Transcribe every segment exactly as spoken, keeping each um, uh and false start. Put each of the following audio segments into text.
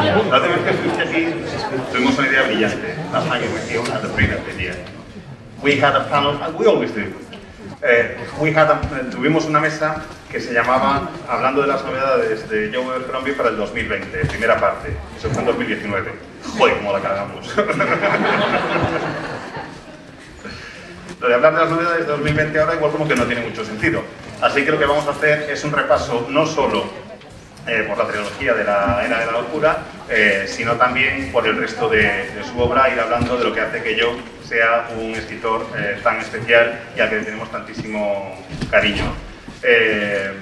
La última vez que estuviste aquí, tuvimos una idea brillante. Last time we were here, we had a brilliant idea. We had a panel, and we always do. Eh, we had a, tuvimos una mesa que se llamaba Hablando de las novedades de Joe Abercrombie para el dos mil veinte, primera parte. Eso fue en dos mil diecinueve. Joder, cómo la cagamos. Lo de hablar de las novedades de dos mil veinte ahora igual como que no tiene mucho sentido. Así que lo que vamos a hacer es un repaso no solo eh, por la trilogía de la Era de la Locura, eh, sino también por el resto de, de su obra, ir hablando de lo que hace que Joe sea un escritor eh, tan especial y al que le tenemos tantísimo cariño. Eh,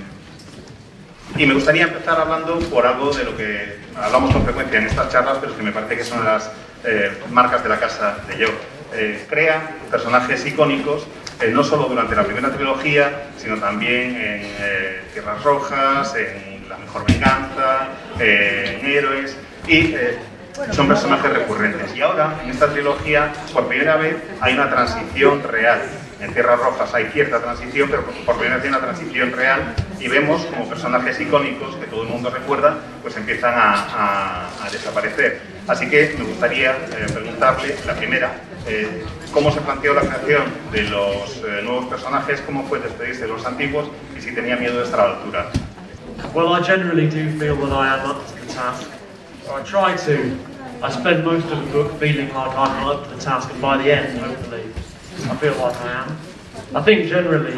y me gustaría empezar hablando por algo de lo que hablamos con frecuencia en estas charlas, pero que me parece que son las eh, marcas de la casa de Joe. Eh, crea personajes icónicos, eh, no solo durante la primera trilogía, sino también en eh, Tierras Rojas, en La Mejor Venganza, eh, en Héroes, y eh, son personajes recurrentes. Y ahora, en esta trilogía, por primera vez hay una transición real. En Tierras Rojas hay cierta transición, pero por primera vez hay una transición real y vemos como personajes icónicos que todo el mundo recuerda, pues empiezan a, a, a desaparecer. Así que me gustaría eh, preguntarle, la primera, eh, cómo se planteó la creación de los eh, nuevos personajes, cómo fue despedirse de los antiguos y si tenía miedo de estar a la altura. Well, I generally do feel that I am up to the task. I try to. I spend most of the book feeling like I'm up to the task, and by the end, hopefully, I feel like I am. I think generally,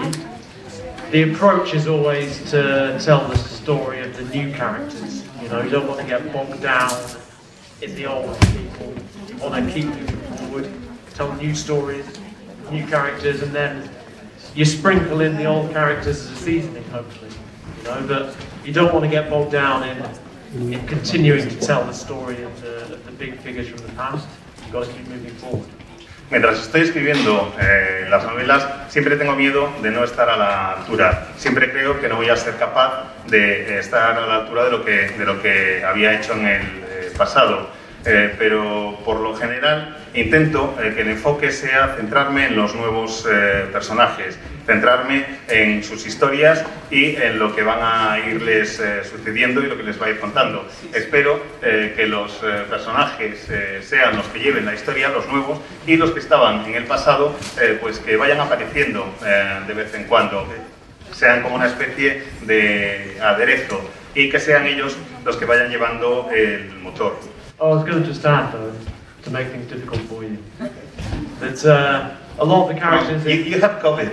the approach is always to tell the story of the new characters. You know, you don't want to get bogged down in the old people. You want to keep moving forward, tell new stories, new characters, and then you sprinkle in the old characters as a seasoning, hopefully. You know, but you don't want to get bogged down in, in continuing to tell the story of the, of the big figures from the past. You've got to keep moving forward. Mientras estoy escribiendo eh, las novelas, siempre tengo miedo de no estar a la altura. Siempre creo que no voy a ser capaz de estar a la altura de lo que, de lo que había hecho en el eh, pasado. Eh, pero por lo general intento eh, que el enfoque sea centrarme en los nuevos eh, personajes, centrarme en sus historias y en lo que van a irles eh, sucediendo y lo que les va a ir contando. Espero eh, que los eh, personajes eh, sean los que lleven la historia, los nuevos, y los que estaban en el pasado, eh, pues que vayan apareciendo eh, de vez en cuando, sean como una especie de aderezo y que sean ellos los que vayan llevando el motor. I was going to just add, though, to make things difficult for you, that uh, a lot of the characters... You, you have COVID.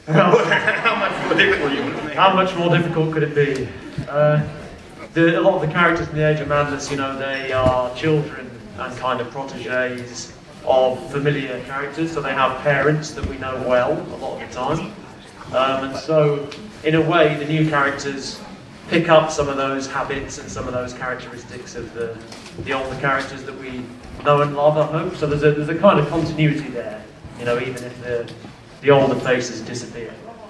How much more difficult you would make? How much more difficult could it be? Uh, the, a lot of the characters in the Age of Madness, you know, they are children and kind of protégés of familiar characters, so they have parents that we know well a lot of the time. Um, and so, in a way, the new characters pick up some of those habits and some of those characteristics of the, the older characters that we know and love, I hope. So there's a, there's a kind of continuity there, you know, even if the, the older faces disappear.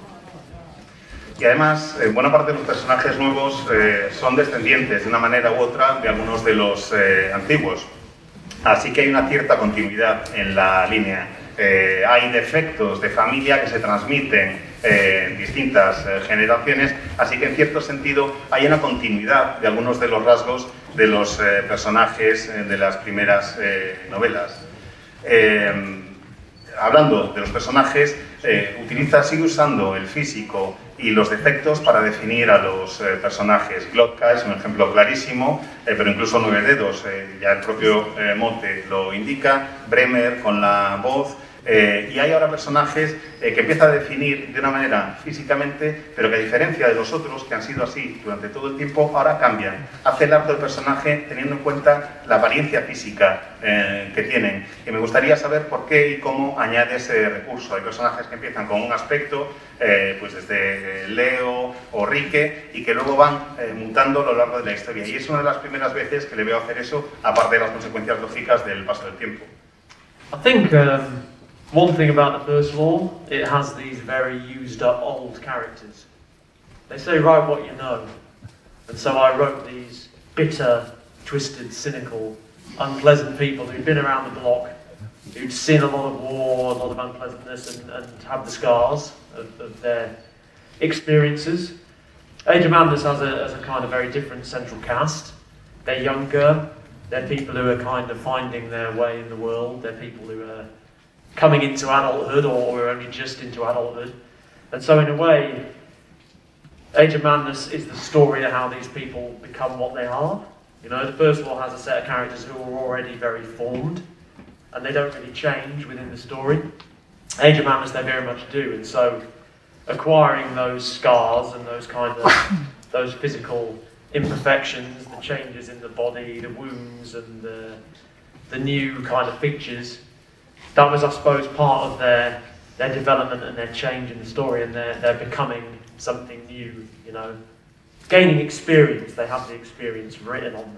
Y además, eh, buena parte de los personajes nuevos eh, son descendientes de una manera u otra de algunos de los eh, antiguos. Así que hay una cierta continuidad en la línea. Eh, hay defectos de familia que se transmiten eh, en distintas eh, generaciones, así que en cierto sentido hay una continuidad de algunos de los rasgos de los eh, personajes eh, de las primeras eh, novelas. Eh, hablando de los personajes, eh, utiliza, sigue usando el físico y los defectos para definir a los eh, personajes. Glocka es un ejemplo clarísimo, eh, pero incluso Nueve Dedos, eh, ya el propio eh, mote lo indica, Bremer con la voz, eh, y hay ahora personajes eh, que empieza a definir de una manera físicamente, pero que a diferencia de los otros que han sido así durante todo el tiempo, ahora cambian. Hace el arte del personaje teniendo en cuenta la apariencia física eh, que tienen. Y me gustaría saber por qué y cómo añade ese recurso. Hay personajes que empiezan con un aspecto, eh, pues desde Leo o Rike, y que luego van eh, mutando a lo largo de la historia. Y es una de las primeras veces que le veo hacer eso, aparte de las consecuencias lógicas del paso del tiempo. I think um, one thing about the first law, it has these very used up old characters. They say write what you know, and so I wrote these bitter, twisted, cynical, unpleasant people who'd been around the block, who'd seen a lot of war, a lot of unpleasantness, and, and have the scars of, of their experiences. Age of Madness has a, has a kind of very different central cast. They're younger, They're people who are kind of finding their way in the world. They're people who are coming into adulthood or are only just into adulthood. And so in a way, Age of Madness is the story of how these people become what they are. You know, the first one has a set of characters who are already very formed, and they don't really change within the story. Age of Madness, they very much do, and so acquiring those scars and those kind of, those physical imperfections, the changes in the body, the wounds and the, the new kind of features, that was, I suppose, part of their, their development and their change in the story, and they're, they're becoming something new, you know. Gaining experience, they have the experience written on them.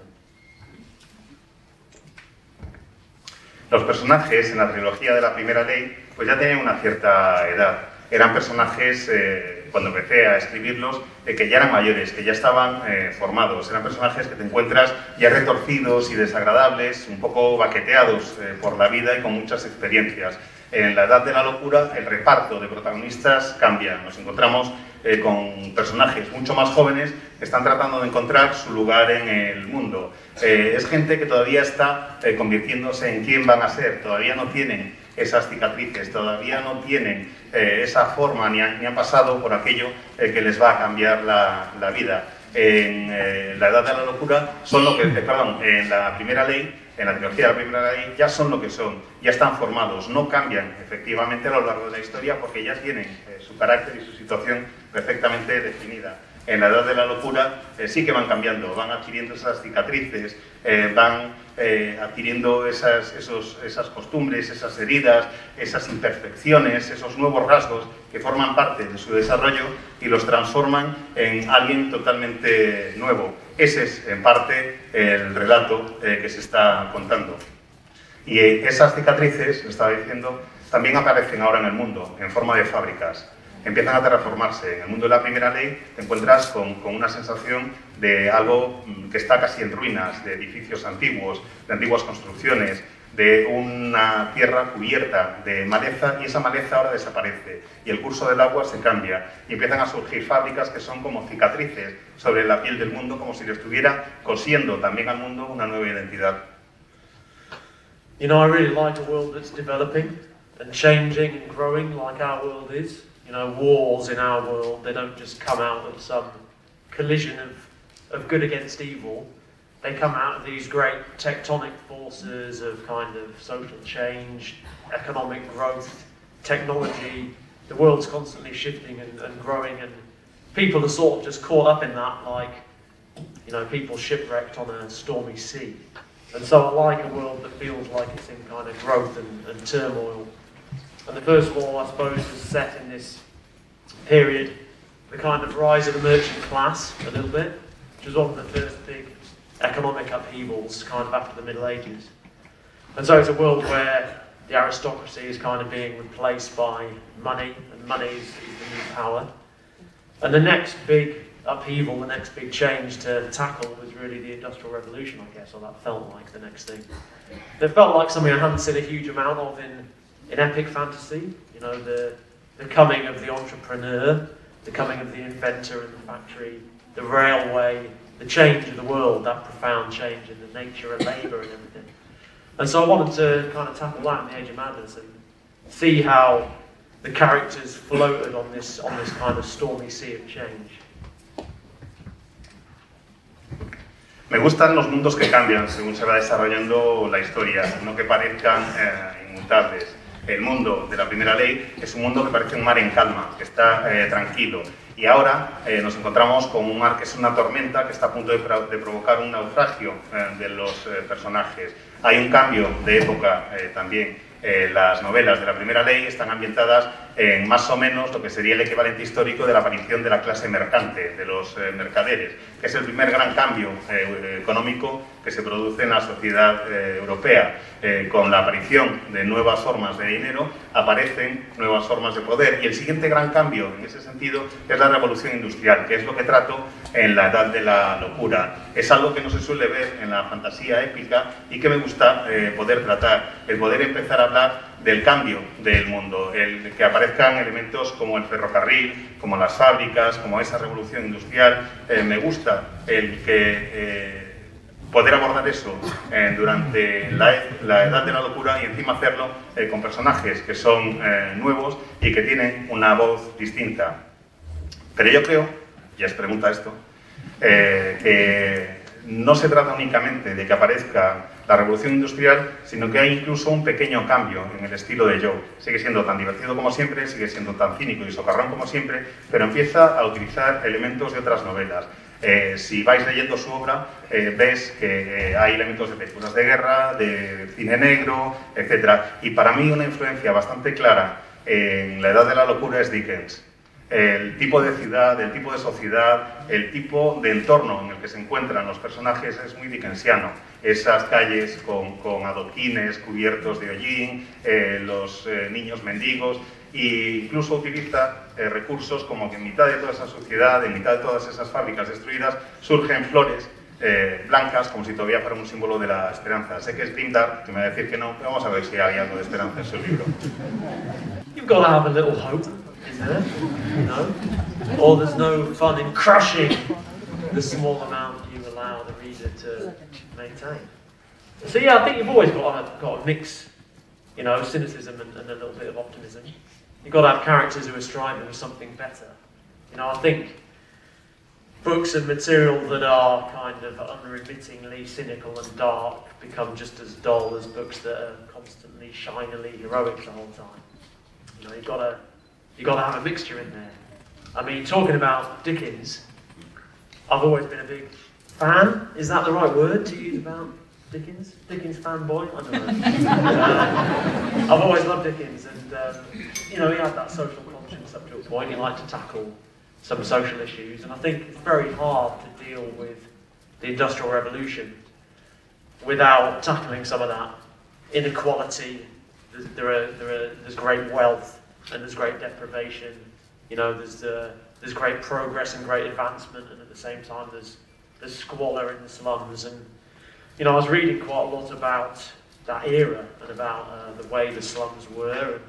Los personajes en la trilogía de la Primera Ley pues ya tenían una cierta edad. Eran personajes, eh, cuando empecé a escribirlos, eh, que ya eran mayores, que ya estaban eh, formados. Eran personajes que te encuentras ya retorcidos y desagradables, un poco baqueteados eh, por la vida y con muchas experiencias. En la Edad de la Locura el reparto de protagonistas cambia. Nos encontramos eh, con personajes mucho más jóvenes que están tratando de encontrar su lugar en el mundo. Eh, es gente que todavía está eh, convirtiéndose en quién van a ser, todavía no tienen esas cicatrices, todavía no tienen eh, esa forma ni han, ni han pasado por aquello eh, que les va a cambiar la, la vida. En eh, la Edad de la Locura son lo que, eh, perdón, en la Primera Ley, en la trilogía de la Primera Ley, ya son lo que son, ya están formados, no cambian efectivamente a lo largo de la historia porque ya tienen eh, su carácter y su situación perfectamente definida. En la Edad de la Locura eh, sí que van cambiando, van adquiriendo esas cicatrices, eh, van eh, adquiriendo esas, esos, esas costumbres, esas heridas, esas imperfecciones, esos nuevos rasgos que forman parte de su desarrollo y los transforman en alguien totalmente nuevo. Ese es, en parte, el relato eh, que se está contando. Y eh, esas cicatrices, lo estaba diciendo, también aparecen ahora en el mundo, en forma de fábricas. Empiezan a terraformarse. En el mundo de la Primera Ley te encuentras con, con una sensación de algo que está casi en ruinas, de edificios antiguos, de antiguas construcciones, de una tierra cubierta de maleza, y esa maleza ahora desaparece y el curso del agua se cambia y empiezan a surgir fábricas que son como cicatrices sobre la piel del mundo, como si le estuviera cosiendo también al mundo una nueva identidad. You know, I really like a world that's developing and changing and growing like our world is. You know, wars in our world, they don't just come out of some collision of, of good against evil. They come out of these great tectonic forces of kind of social change, economic growth, technology. The world's constantly shifting and, and growing, and people are sort of just caught up in that, like, you know, people shipwrecked on a stormy sea. And so I like a world that feels like it's in kind of growth and, and turmoil. And the First War, I suppose, was set in this period, the kind of rise of the merchant class, a little bit, which was one of the first big economic upheavals, kind of after the Middle Ages. And so it's a world where the aristocracy is kind of being replaced by money, and money is, is the new power. And the next big upheaval, the next big change to tackle was really the Industrial Revolution, I guess, or that felt like the next thing. It felt like something I hadn't seen a huge amount of in in epic fantasy, you know, the, the coming of the entrepreneur, the coming of the inventor in the factory, the railway, the change of the world, that profound change in the nature of labour and everything. And so I wanted to kind of tackle that in the Age of Madness and see how the characters floated on this, on this kind of stormy sea of change. Me gustan los mundos que cambian según se va desarrollando la historia, no que parezcan eh, inmutables. El mundo de la Primera Ley es un mundo que parece un mar en calma, que está eh, tranquilo. Y ahora eh, nos encontramos con un mar que es una tormenta que está a punto de, de provocar un naufragio eh, de los eh, personajes. Hay un cambio de época eh, también. Eh, las novelas de la Primera Ley están ambientadas en más o menos lo que sería el equivalente histórico de la aparición de la clase mercante, de los eh, mercaderes, que es el primer gran cambio eh, económico que se produce en la sociedad eh, europea. Eh, con la aparición de nuevas formas de dinero aparecen nuevas formas de poder, y el siguiente gran cambio en ese sentido es la revolución industrial, que es lo que trato en la Edad de la Locura. Es algo que no se suele ver en la fantasía épica y que me gusta eh, poder tratar, el poder empezar a hablar del cambio del mundo, el que aparezcan elementos como el ferrocarril, como las fábricas, como esa revolución industrial. Eh, me gusta el que eh, poder abordar eso eh, durante la, la edad de la locura y encima hacerlo eh, con personajes que son eh, nuevos y que tienen una voz distinta. Pero yo creo, ya os pregunta esto, eh, que no se trata únicamente de que aparezca la revolución industrial, sino que hay incluso un pequeño cambio en el estilo de Joe. Sigue siendo tan divertido como siempre, sigue siendo tan cínico y socarrón como siempre, pero empieza a utilizar elementos de otras novelas. Eh, si vais leyendo su obra, eh, ves que eh, hay elementos de películas de guerra, de cine negro, etcétera. Y para mí una influencia bastante clara en la edad de la locura es Dickens. El tipo de ciudad, el tipo de sociedad, el tipo de entorno en el que se encuentran los personajes es muy dickensiano. Esas calles con, con adoquines cubiertos de hollín, eh, los eh, niños mendigos, e incluso utiliza eh, recursos como que en mitad de toda esa suciedad, en mitad de todas esas fábricas destruidas, surgen flores eh, blancas, como si todavía fuera un símbolo de la esperanza. Sé que es grimdark, que me va a decir que no, pero vamos a ver si hay algo de esperanza en su libro. You've got to have a little hope, isn't there? You know? Or there's no fun in crushing the small amount you allow the reader to maintain. So yeah, I think you've always got to, got to mix, you know, cynicism and, and a little bit of optimism. You've got to have characters who are striving for something better. You know, I think books and material that are kind of unremittingly cynical and dark become just as dull as books that are constantly shinily heroic the whole time. You know, you've got to, you've got to have a mixture in there. I mean, talking about Dickens, I've always been a big fan. Is that the right word to use about Dickens? Dickens fanboy? I don't know. uh, I've always loved Dickens, and um, you know, he had that social conscience up to a point. He liked to tackle some social issues, and I think it's very hard to deal with the Industrial Revolution without tackling some of that inequality. There's, there are, there are, there's great wealth and there's great deprivation. You know, there's uh, there's great progress and great advancement, and at the same time, there's there's squalor in the slums. And you know, I was reading quite a lot about that era and about uh, the way the slums were. And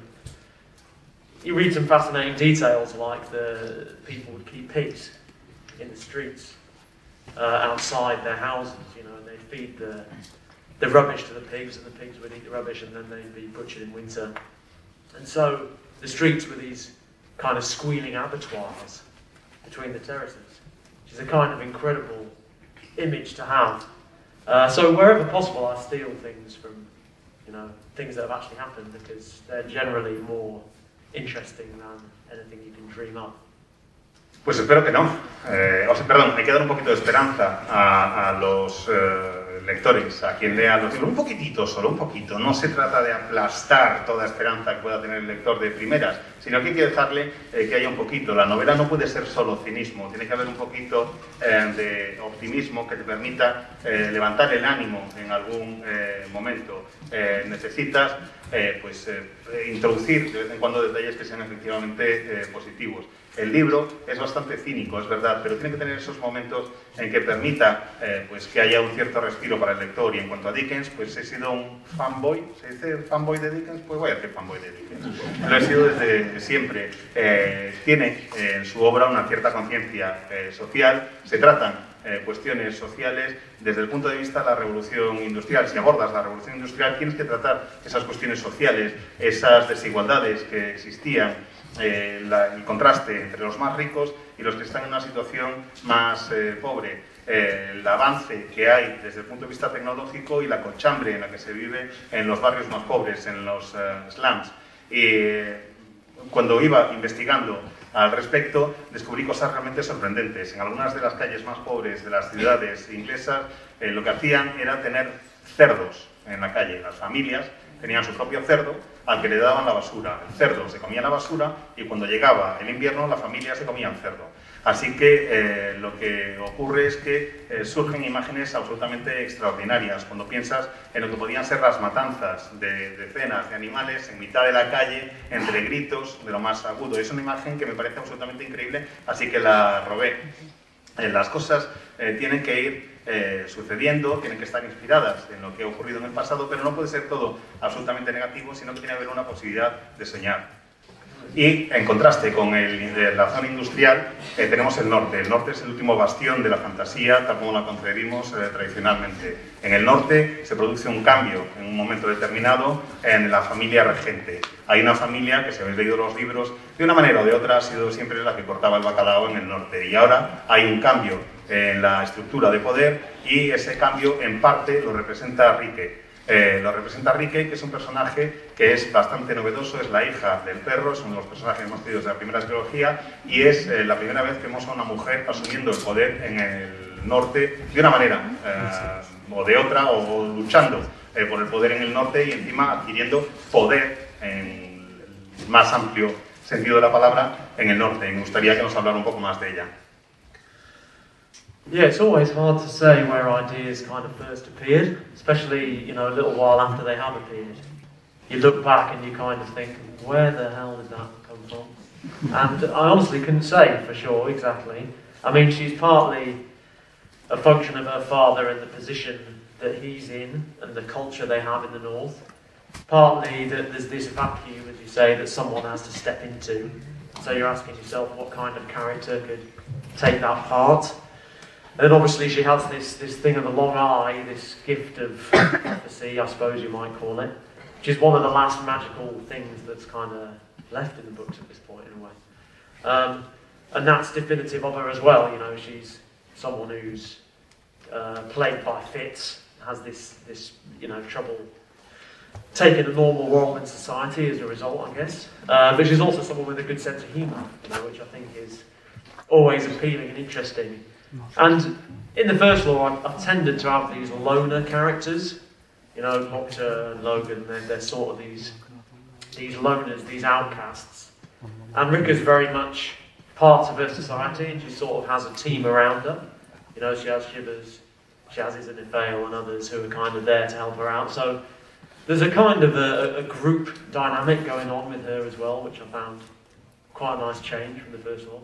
you read some fascinating details, like the people would keep pigs in the streets uh, outside their houses. You know, and they feed the the rubbish to the pigs, and the pigs would eat the rubbish, and then they'd be butchered in winter. And so the streets were these kind of squealing abattoirs between the terraces, which is a kind of incredible image to have. Uh, so wherever possible, I steal things from, you know, things that have actually happened, because they're generally more interesting than anything you can dream up. Pues espero que no. Eh, o sea, perdón, hay que dar un poquito de esperanza a, a los eh, lectores, a quien lea los libros, un poquitito, solo un poquito. No se trata de aplastar toda esperanza que pueda tener el lector de primeras, sino que hay que dejarle eh, que haya un poquito. La novela no puede ser solo cinismo, tiene que haber un poquito eh, de optimismo que te permita eh, levantar el ánimo en algún eh, momento. Eh, necesitas eh, pues, eh, introducir de vez en cuando detalles que sean efectivamente eh, positivos. El libro es bastante cínico, es verdad, pero tiene que tener esos momentos en que permita eh, pues, que haya un cierto respiro para el lector. Y en cuanto a Dickens, pues he sido un fanboy. ¿Se dice fanboy de Dickens? Pues voy a decir fanboy de Dickens. Lo he sido desde siempre. Eh, tiene eh, en su obra una cierta conciencia eh, social. Se tratan eh, cuestiones sociales desde el punto de vista de la revolución industrial. Si abordas la revolución industrial, tienes que tratar esas cuestiones sociales, esas desigualdades que existían. Eh, la, el contraste entre los más ricos y los que están en una situación más eh, pobre, eh, el avance que hay desde el punto de vista tecnológico y la cochambre en la que se vive en los barrios más pobres, en los eh, slums. Y eh, cuando iba investigando al respecto, descubrí cosas realmente sorprendentes. En algunas de las calles más pobres de las ciudades inglesas, eh, lo que hacían era tener cerdos en la calle. Las familias tenían su propio cerdo al que le daban la basura. El cerdo se comía la basura y cuando llegaba el invierno la familia se comía el cerdo. Así que eh, lo que ocurre es que eh, surgen imágenes absolutamente extraordinarias cuando piensas en lo que podían ser las matanzas de decenas de animales en mitad de la calle, entre gritos de lo más agudo. Es una imagen que me parece absolutamente increíble, así que la robé. Eh, las cosas eh, tienen que ir Eh, sucediendo, tienen que estar inspiradas en lo que ha ocurrido en el pasado, pero no puede ser todo absolutamente negativo, sino que tiene que haber una posibilidad de soñar. Y en contraste con el, de la zona industrial, eh, tenemos el norte. El norte es el último bastión de la fantasía, tal como la concebimos eh, tradicionalmente. En el norte se produce un cambio en un momento determinado en la familia regente. Hay una familia que, si habéis leído los libros, de una manera o de otra ha sido siempre la que cortaba el bacalao en el norte. Y ahora hay un cambio en la estructura de poder y ese cambio en parte lo representa Rike. Eh, lo representa Rike, que es un personaje que es bastante novedoso, es la hija del perro, es uno de los personajes más queridos de la primera trilogía y es eh, la primera vez que vemos a una mujer asumiendo el poder en el norte de una manera eh, o de otra, o, o luchando eh, por el poder en el norte y encima adquiriendo poder en el más amplio sentido de la palabra en el norte. Y me gustaría que nos hablara un poco más de ella. Yeah, it's always hard to say where ideas kind of first appeared, especially, you know, a little while after they have appeared. You look back and you kind of think, where the hell did that come from? And I honestly couldn't say for sure exactly. I mean, she's partly a function of her father and the position that he's in and the culture they have in the north. Partly that there's this vacuum, as you say, that someone has to step into. So you're asking yourself what kind of character could take that part. And then obviously she has this, this thing of the long eye, this gift of prophecy, I suppose you might call it, which is one of the last magical things that's kind of left in the books at this point in a way. Um, and that's definitive of her as well, you know, she's someone who's uh, plagued by fits, has this, this, you know, trouble taking a normal role in society as a result, I guess. Uh, but she's also someone with a good sense of humour, you know, which I think is always appealing and interesting. And in the first law, I've, I've tended to have these loner characters, you know, Nocta and Logan, they're, they're sort of these, these loners, these outcasts. And Rika's very much part of her society, and she sort of has a team around her. You know, she has Shivers, she has Izanithael and others who are kind of there to help her out. So there's a kind of a, a group dynamic going on with her as well, which I found quite a nice change from the first law.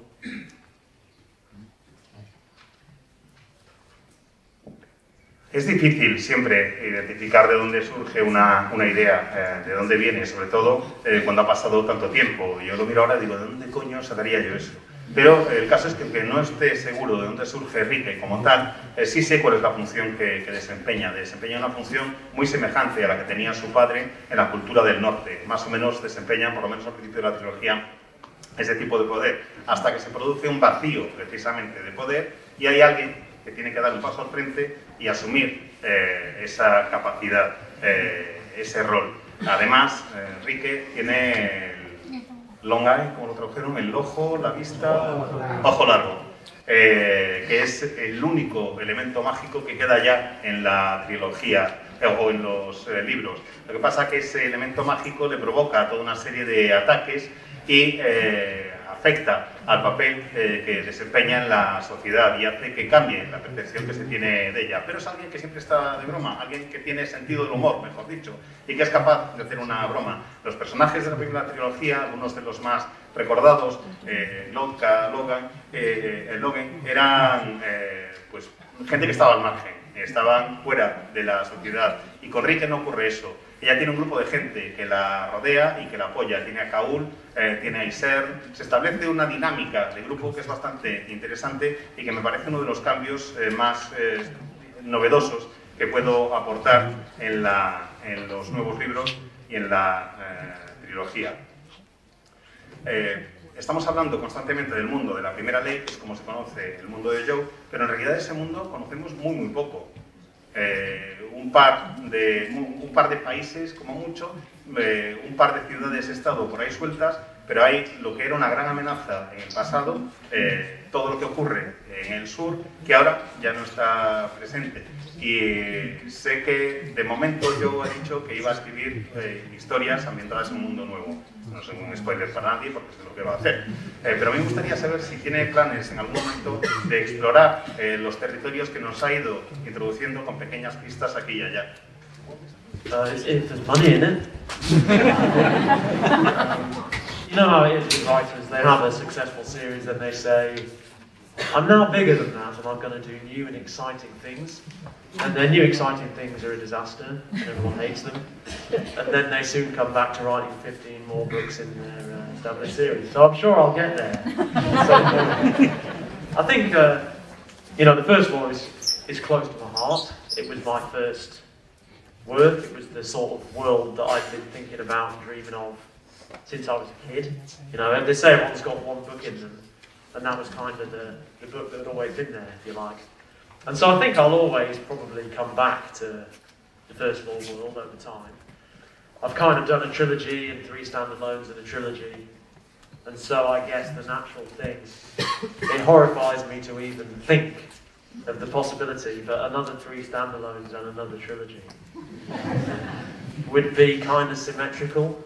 Es difícil siempre identificar de dónde surge una, una idea, eh, de dónde viene, sobre todo eh, cuando ha pasado tanto tiempo. Yo lo miro ahora y digo, ¿de dónde coño sacaría yo eso? Pero eh, el caso es que aunque no esté seguro de dónde surge Rike como tal, eh, sí sé cuál es la función que, que desempeña. Desempeña una función muy semejante a la que tenía su padre en la cultura del norte. Más o menos desempeña, por lo menos al principio de la trilogía, ese tipo de poder. Hasta que se produce un vacío, precisamente, de poder, y hay alguien que tiene que dar un paso al frente y asumir eh, esa capacidad, eh, ese rol. Además, eh, Rike tiene el long eye, como lo tradujeron, el ojo, la vista, ojo largo, eh, que es el único elemento mágico que queda ya en la trilogía eh, o en los eh, libros. Lo que pasa es que ese elemento mágico le provoca toda una serie de ataques y eh, afecta al papel eh, que desempeña en la sociedad y hace que cambie la percepción que se tiene de ella. Pero es alguien que siempre está de broma, alguien que tiene sentido del humor, mejor dicho, y que es capaz de hacer una broma. Los personajes de la primera trilogía, algunos de los más recordados, eh, Nocta, Logan, eh, Logan, eran eh, pues, gente que estaba al margen, estaban fuera de la sociedad. Y con Rike no ocurre eso. Ella tiene un grupo de gente que la rodea y que la apoya. Tiene a Kaul, eh, tiene a Iser. Se establece una dinámica de grupo que es bastante interesante y que me parece uno de los cambios eh, más eh, novedosos que puedo aportar en, la, en los nuevos libros y en la eh, trilogía. Eh, estamos hablando constantemente del mundo de la primera ley, que es como se conoce el mundo de Joe, pero en realidad de ese mundo conocemos muy, muy poco. Eh, un, par de, un, un par de países, como mucho, eh, un par de ciudades-estado por ahí sueltas, pero hay lo que era una gran amenaza en el pasado, eh, todo lo que ocurre en el sur, que ahora ya no está presente. Y eh, sé que de momento yo he dicho que iba a escribir eh, historias ambientadas en un mundo nuevo. No es un spoiler para nadie porque sé lo que va a hacer. Eh, pero a mí me gustaría saber si tiene planes en algún momento de explorar eh, los territorios que nos ha ido introduciendo con pequeñas pistas aquí y allá. Uh, it's, if there's money in it. You know how it is with writers, they have a successful series and they say, I'm now bigger than that, and I'm going to do new and exciting things. And their new exciting things are a disaster, and everyone hates them. And then they soon come back to writing fifteen more books in their uh, established series. So I'm sure I'll get there. So, I think, uh, you know, the first one is, is close to my heart. It was my first work. It was the sort of world that I've been thinking about and dreaming of since I was a kid. You know, they say everyone's got one book in them, and that was kind of the, the book that had always been there, if you like. And so I think I'll always probably come back to the First Small World over time. I've kind of done a trilogy and three standalones and a trilogy, and so I guess the natural thing, it horrifies me to even think of the possibility, but another three standalones and another trilogy would be kind of symmetrical.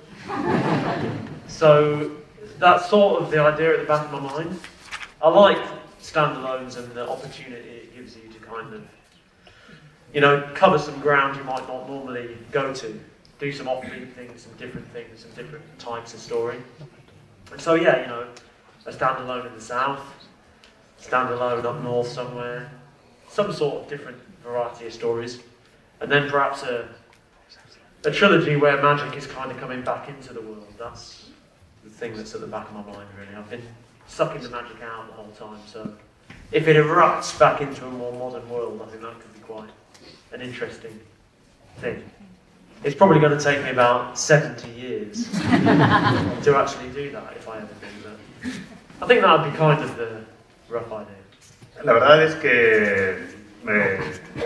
So that's sort of the idea at the back of my mind. I like standalones and the opportunity it gives you to kind of, you know, cover some ground you might not normally go to, do some offbeat things, some different things, some different types of story. And so yeah, you know, a standalone in the south, standalone up north somewhere, some sort of different variety of stories, and then perhaps a, a trilogy where magic is kind of coming back into the world. That's the thing that's at the back of my mind, really. I've been sucking the magic out the whole time, so if it erupts back into a more modern world, I think that could be quite an interesting thing. It's probably going to take me about seventy years to actually do that, if I ever do, but I think that would be kind of the rough idea. La verdad es que eh,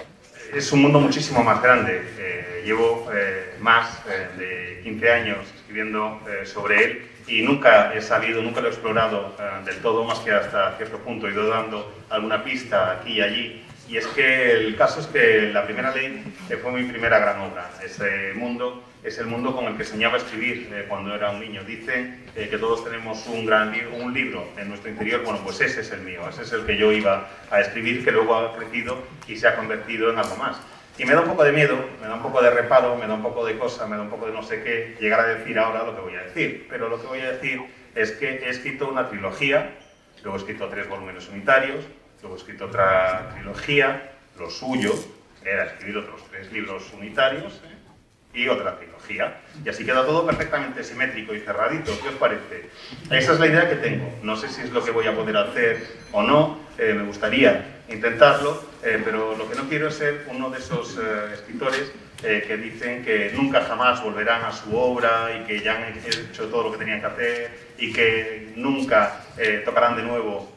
es un mundo muchísimo más grande. Eh, llevo eh, más eh, de quince años escribiendo eh, sobre él y nunca he sabido, nunca lo he explorado eh, del todo, más que hasta cierto punto. He ido dando alguna pista aquí y allí. Y es que el caso es que La Primera Ley eh, fue mi primera gran obra. Ese mundo es el mundo con el que soñaba escribir eh, cuando era un niño. Dicen eh, que todos tenemos un gran li un libro en nuestro interior. Bueno, pues ese es el mío, ese es el que yo iba a escribir, que luego ha crecido y se ha convertido en algo más. Y me da un poco de miedo, me da un poco de reparo, me da un poco de cosa, me da un poco de no sé qué, llegar a decir ahora lo que voy a decir. Pero lo que voy a decir es que he escrito una trilogía, luego he escrito tres volúmenes unitarios, luego he escrito otra trilogía, lo suyo era escribir otros tres libros unitarios ¿eh? y otra trilogía. Y así queda todo perfectamente simétrico y cerradito. ¿Qué os parece? Esa es la idea que tengo. No sé si es lo que voy a poder hacer o no, eh, me gustaría intentarlo, eh, pero lo que no quiero es ser uno de esos eh, escritores eh, que dicen que nunca jamás volverán a su obra y que ya han hecho todo lo que tenían que hacer y que nunca eh, tocarán de nuevo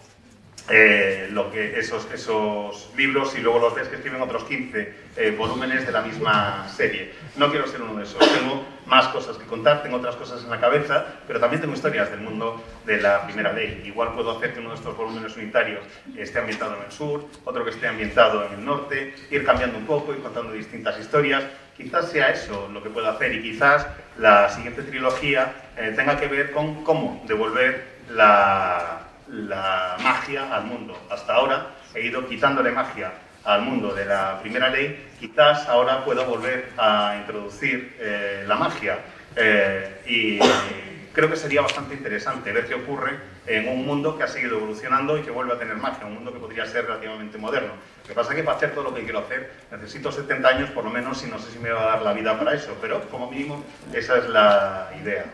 Eh, lo que esos, esos libros y luego los ves que escriben otros quince eh, volúmenes de la misma serie. No quiero ser uno de esos. Tengo más cosas que contar, tengo otras cosas en la cabeza, pero también tengo historias del mundo de La Primera Ley. Igual puedo hacer que uno de estos volúmenes unitarios esté ambientado en el sur, otro que esté ambientado en el norte, ir cambiando un poco y contando distintas historias. Quizás sea eso lo que puedo hacer y quizás la siguiente trilogía eh, tenga que ver con cómo devolver la... la magia al mundo. Hasta ahora he ido quitándole magia al mundo de La Primera Ley, quizás ahora pueda volver a introducir eh, la magia eh, y creo que sería bastante interesante ver qué ocurre en un mundo que ha seguido evolucionando y que vuelve a tener magia, un mundo que podría ser relativamente moderno. Lo que pasa es que para hacer todo lo que quiero hacer necesito setenta años por lo menos y no sé si me va a dar la vida para eso, pero como mínimo esa es la idea.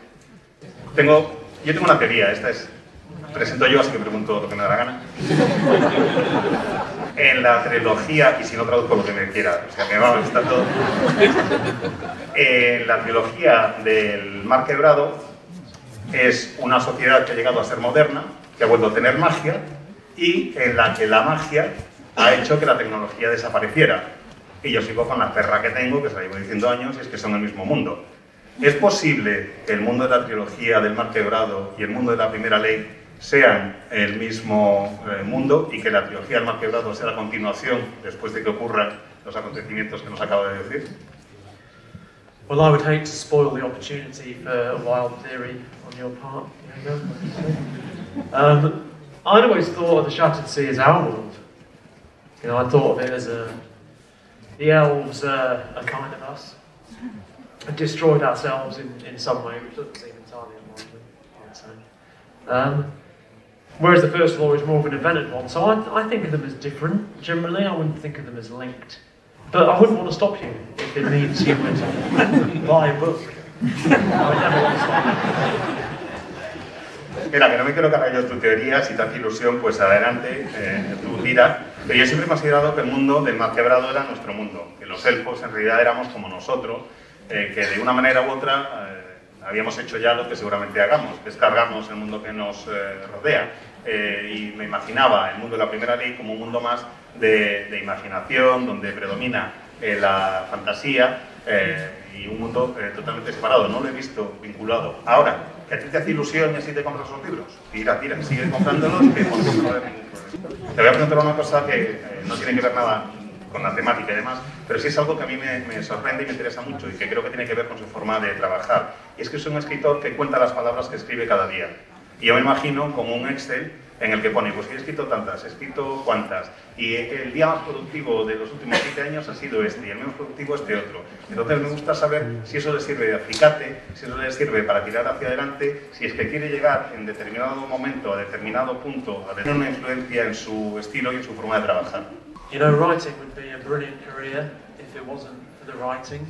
Tengo, yo tengo una teoría, esta es presento yo, así que pregunto lo que me da la gana. En la trilogía, y si no traduzco lo que me quiera, o sea, que va, está todo. En la trilogía del Mar Quebrado es una sociedad que ha llegado a ser moderna, que ha vuelto a tener magia, y en la que la magia ha hecho que la tecnología desapareciera. Y yo sigo con la perra que tengo, que se la llevo diciendo años, y es que son el mismo mundo. ¿Es posible que el mundo de la trilogía del Mar Quebrado y el mundo de La Primera Ley sean el mismo eh, mundo y que la trilogía del Mar Quebrado sea la continuación después de que ocurran los acontecimientos que nos acaba de decir? Well, I would hate to spoil the opportunity for a wild theory on your part. um, I'd always thought of the Shattered Sea as our world. You know, I thought of it as a, the elves uh, are kind of us, and destroyed ourselves in, in some way, which doesn't seem entirely unlikely, I'd say. Um, Whereas the first law is more of an invented one. So I, I think of them as different, generally. I wouldn't think of them as linked. But I wouldn't want to stop you if it means you would buy a book. I would never want to stop you. Mira, que no me quiero cargar yo tu teoría, si te hace ilusión, pues adelante, eh, tú tira. Pero yo siempre he considerado que el mundo del mal quebrado era nuestro mundo, que los elfos en realidad éramos como nosotros, eh, que de una manera u otra eh, habíamos hecho ya lo que seguramente hagamos, descargarnos el mundo que nos eh, rodea. Eh, y me imaginaba el mundo de la primera ley como un mundo más de, de imaginación, donde predomina eh, la fantasía eh, y un mundo eh, totalmente separado. No lo he visto vinculado. Ahora, que a ti te hace ilusión y así te compras los libros, tira, tira, sigue comprándolos, que por eso no va a haber ningún problema. Te voy a preguntar una cosa que eh, no tiene que ver nada con la temática y demás, pero sí es algo que a mí me, me sorprende y me interesa mucho y que creo que tiene que ver con su forma de trabajar. Y es que es un escritor que cuenta las palabras que escribe cada día. Y yo me imagino como un Excel en el que pone, pues he escrito tantas, he escrito cuántas, y el día más productivo de los últimos siete años ha sido este, y el menos productivo este otro. Entonces me gusta saber si eso le sirve de acicate, si eso le sirve para tirar hacia adelante, si es que quiere llegar en determinado momento, a determinado punto, a tener una influencia en su estilo y en su forma de trabajar. You know, writing would be a brilliant career if it wasn't for the writing.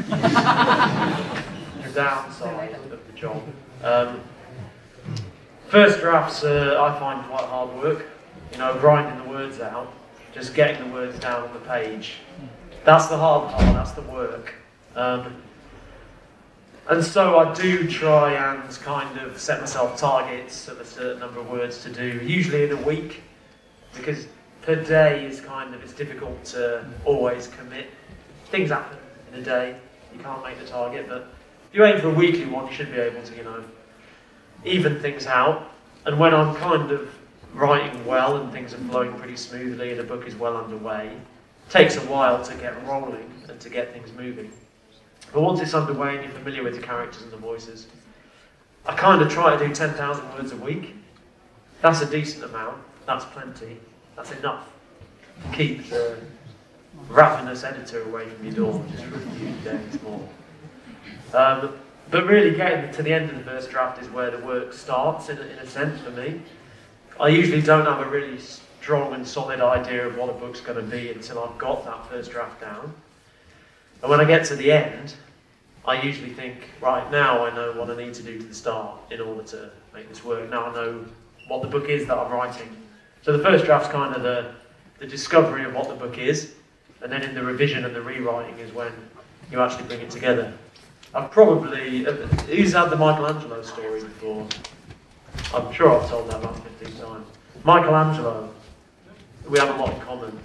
The downside of the job. Um, First drafts uh, I find quite hard work, you know, grinding the words out, just getting the words down on the page. That's the hard part, that's the work. Um, and so I do try and kind of set myself targets of a certain number of words to do, usually in a week, because per day is kind of, it's difficult to always commit. Things happen in a day, you can't make the target, but if you aim for a weekly one, you should be able to, you know, even things out. And when I'm kind of writing well and things are flowing pretty smoothly and the book is well underway, it takes a while to get rolling and to get things moving. But once it's underway and you're familiar with the characters and the voices, I kind of try to do ten thousand words a week. That's a decent amount, that's plenty, that's enough to keep the ravenous editor away from your door just for a few days more. Um, But really getting to the end of the first draft is where the work starts, in a, in a sense, for me. I usually don't have a really strong and solid idea of what a book's going to be until I've got that first draft down. And when I get to the end, I usually think, right, now I know what I need to do to the start in order to make this work. Now I know what the book is that I'm writing. So the first draft's kind of the, the discovery of what the book is, and then in the revision and the rewriting is when you actually bring it together. I've probably, who's had the Michelangelo story before? I'm sure I've told that about fifteen times. Michelangelo, we have a lot in common.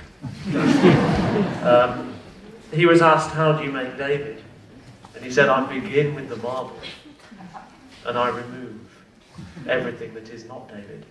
um, he was asked, how do you make David? And he said, I begin with the marble, and I remove everything that is not David.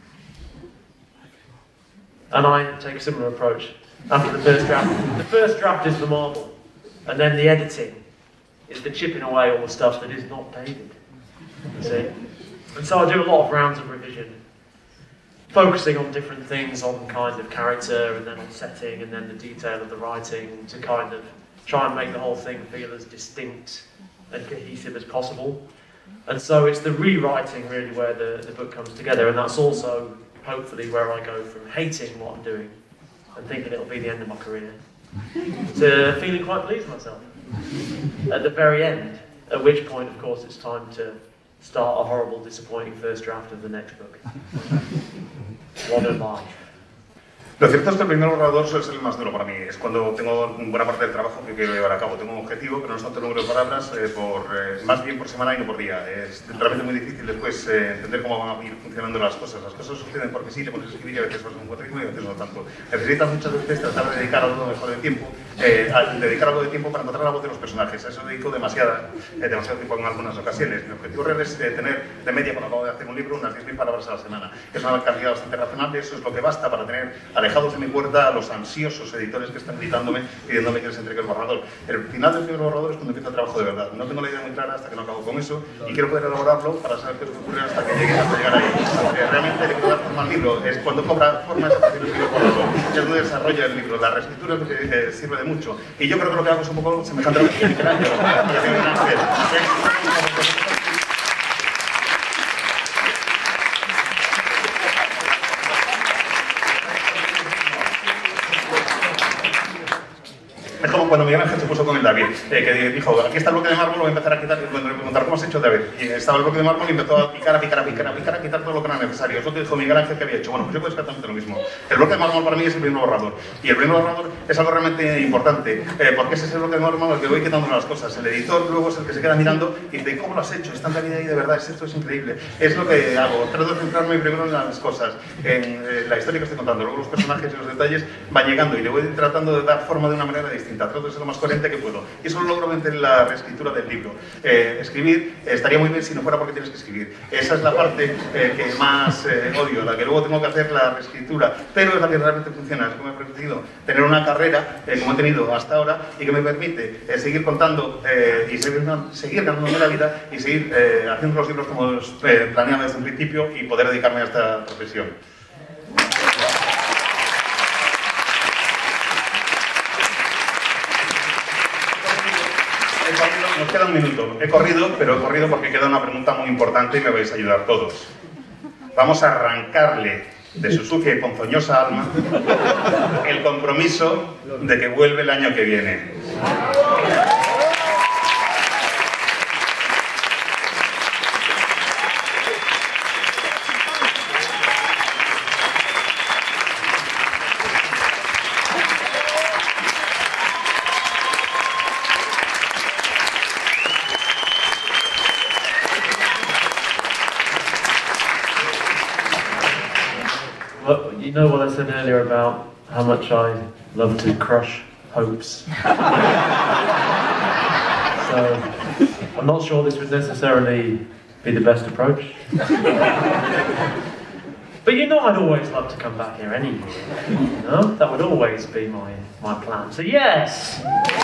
And I take a similar approach after the first draft. The first draft is the marble, and then the editing is the chipping away all the stuff that is not David, you see? And so I do a lot of rounds of revision, focusing on different things, on kind of character, and then on setting, and then the detail of the writing, to kind of try and make the whole thing feel as distinct and cohesive as possible. And so it's the rewriting really where the, the book comes together, and that's also hopefully where I go from hating what I'm doing and thinking it'll be the end of my career, to feeling quite pleased with myself at the very end, at which point, of course, it's time to start a horrible, disappointing first draft of the next book. What a life. Lo cierto es que el primer borrador suele ser el más duro para mí. Es cuando tengo buena parte del trabajo que quiero llevar a cabo. Tengo un objetivo, pero no es tanto el número de palabras, eh, por, eh, más bien por semana y no por día. Es realmente muy difícil después eh, entender cómo van a ir funcionando las cosas. Las cosas suceden porque sí, te pones a escribir y a veces vas a un buen ritmo y a veces no tanto. Necesitas muchas veces tratar de dedicar algo mejor de tiempo, eh, a dedicar algo de tiempo para encontrar la voz de los personajes. A eso dedico demasiada, eh, demasiado tiempo en algunas ocasiones. Mi objetivo real es eh, tener de media, cuando acabo de hacer un libro, unas diez mil palabras a la semana. Es una cantidad bastante razonable, eso es lo que basta para tener alejados de mi puerta a los ansiosos editores que están gritándome, pidiéndome que les entregue el borrador. El final del primer borrador es cuando empieza el trabajo de verdad. No tengo la idea muy clara hasta que no acabo con eso y quiero poder elaborarlo para saber qué es lo que ocurre hasta que llegue hasta llegar ahí. Eh, realmente le quiero dar forma al libro, es cuando cobra forma esa partir del primer borrador, es donde desarrolla el libro. La reescritura es lo que eh, sirve de mucho. Y yo creo que lo que hago es un poco semejante a lo que literario. cuando Miguel Ángel se puso con el David, eh, que dijo, aquí está el bloque de mármol, lo voy a empezar a quitar, y cuando le preguntaron cómo has hecho David, y estaba el bloque de mármol y empezó a picar, a picar, a picar, a picar, a quitar todo lo que era necesario. Eso que dijo Miguel Ángel que había hecho. Bueno, pues yo creo exactamente lo mismo. El bloque de mármol para mí es el primer borrador, y el primer borrador es algo realmente importante, eh, porque ese es el bloque de mármol al que voy quitando las cosas. El editor luego es el que se queda mirando y dice, ¿cómo lo has hecho? Está en David ahí de verdad, esto es increíble. Es lo que hago, trato de centrarme primero en las cosas, en eh, la historia que estoy contando, luego los personajes y los detalles van llegando y le voy tratando de dar forma de una manera distinta, trato de ser lo más coherente que puedo. Y eso lo logro en la reescritura del libro. Eh, escribir eh, estaría muy bien si no fuera porque tienes que escribir. Esa es la parte eh, que más eh, odio, la que luego tengo que hacer la reescritura, pero es la que realmente funciona, es que me ha permitido tener una carrera eh, como he tenido hasta ahora y que me permite eh, seguir contando eh, y seguir, seguir ganándome la vida y seguir eh, haciendo los libros como los eh, planeaba desde un principio y poder dedicarme a esta profesión. Nos queda un minuto. He corrido, pero he corrido porque queda una pregunta muy importante y me vais a ayudar todos. Vamos a arrancarle de su sucia y ponzoñosa alma el compromiso de que vuelve el año que viene. Well, you know what I said earlier about how much I love to crush hopes. So, I'm not sure this would necessarily be the best approach. But you know I'd always love to come back here anyway. You know? That would always be my, my plan. So yes!